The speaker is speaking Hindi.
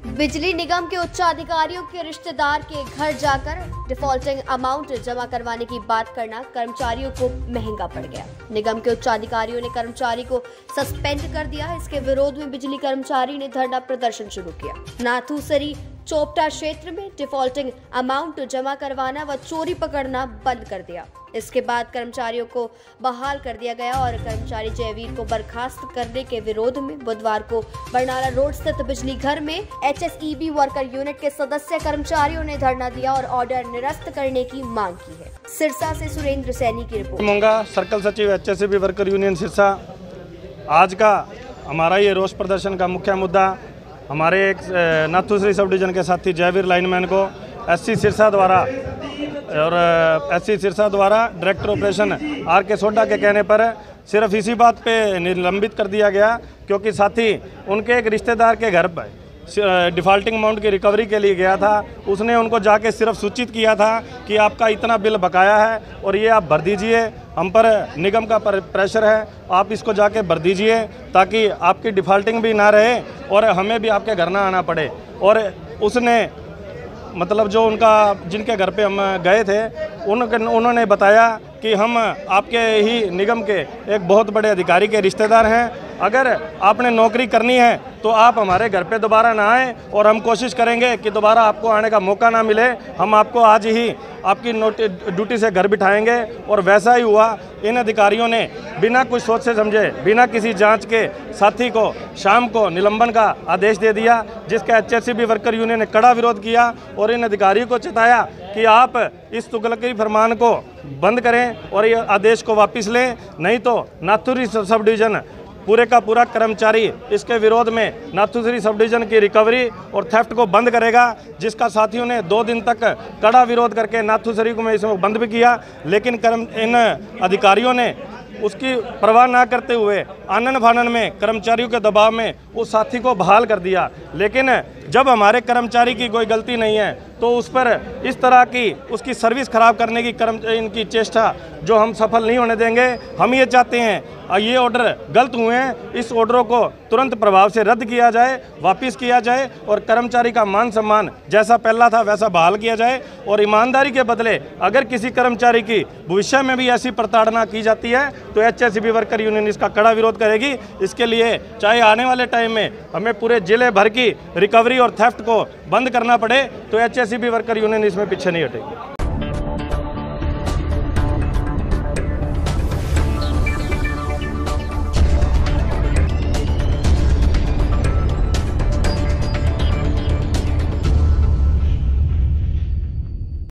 बिजली निगम के उच्चाधिकारियों के रिश्तेदार के घर जाकर डिफॉल्टिंग अमाउंट जमा करवाने की बात करना कर्मचारियों को महंगा पड़ गया। निगम के उच्चाधिकारियों ने कर्मचारी को सस्पेंड कर दिया। इसके विरोध में बिजली कर्मचारी ने धरना प्रदर्शन शुरू किया। नाथूसरी चोपटा क्षेत्र में डिफॉल्टिंग अमाउंट जमा करवाना व चोरी पकड़ना बंद कर दिया। इसके बाद कर्मचारियों को बहाल कर दिया गया और कर्मचारी जयवीर को बर्खास्त करने के विरोध में बुधवार को बरनाला रोड स्थित बिजली घर में HSEB वर्कर यूनिट के सदस्य कर्मचारियों ने धरना दिया और ऑर्डर निरस्त करने की मांग की है। सिरसा से सुरेंद्र सैनी की रिपोर्ट। मंगा सर्कल सचिव HSEB वर्कर यूनियन सिरसा। आज का हमारा ये रोष प्रदर्शन का मुख्य मुद्दा हमारे एक नाथूसरी सब डिवीजन के साथी जयवीर लाइनमैन को SC सिरसा द्वारा डायरेक्टर ऑपरेशन RK सोडा के कहने पर सिर्फ इसी बात पे निलंबित कर दिया गया क्योंकि साथी उनके एक रिश्तेदार के घर पर डिफ़ॉल्टिंग अमाउंट की रिकवरी के लिए गया था। उसने उनको जाके सिर्फ सूचित किया था कि आपका इतना बिल बकाया है और ये आप भर दीजिए, हम पर निगम का प्रेशर है, आप इसको जाके भर दीजिए ताकि आपकी डिफ़ॉल्टिंग भी ना रहे और हमें भी आपके घर ना आना पड़े। और उसने मतलब जो उनका जिनके घर पे हम गए थे उन्होंने बताया कि हम आपके ही निगम के एक बहुत बड़े अधिकारी के रिश्तेदार हैं, अगर आपने नौकरी करनी है तो आप हमारे घर पे दोबारा ना आएँ और हम कोशिश करेंगे कि दोबारा आपको आने का मौका ना मिले। हम आपको आज ही आपकी ड्यूटी से घर बिठाएंगे। और वैसा ही हुआ। इन अधिकारियों ने बिना कुछ सोच से समझे, बिना किसी जांच के साथी को शाम को निलंबन का आदेश दे दिया, जिसका HSEB वर्कर यूनियन ने कड़ा विरोध किया और इन अधिकारियों को चेताया कि आप इस तुगलकी फरमान को बंद करें और ये आदेश को वापस लें, नहीं तो नाथूसरी सब डिवीज़न पूरे का पूरा कर्मचारी इसके विरोध में नाथूसरी सब डिवीज़न की रिकवरी और थेफ्ट को बंद करेगा, जिसका साथियों ने 2 दिन तक कड़ा विरोध करके नाथूसरी को में इसमें बंद भी किया। लेकिन इन अधिकारियों ने उसकी परवाह ना करते हुए आनन फानन में कर्मचारियों के दबाव में उस साथी को बहाल कर दिया। लेकिन जब हमारे कर्मचारी की कोई गलती नहीं है तो उस पर इस तरह की उसकी सर्विस खराब करने की इनकी चेष्टा जो हम सफल नहीं होने देंगे। हम ये चाहते हैं ये ऑर्डर गलत हुए हैं, इस ऑर्डरों को तुरंत प्रभाव से रद्द किया जाए, वापस किया जाए और कर्मचारी का मान सम्मान जैसा पहला था वैसा बहाल किया जाए। और ईमानदारी के बदले अगर किसी कर्मचारी की भविष्य में भी ऐसी प्रताड़ना की जाती है तो HSEB वर्कर यूनियन इसका कड़ा विरोध करेगी। इसके लिए चाहे आने वाले टाइम में हमें पूरे जिले भर की रिकवरी और थेफ्ट को बंद करना पड़े तो HSEB वर्कर यूनियन इसमें पीछे नहीं हटेगी।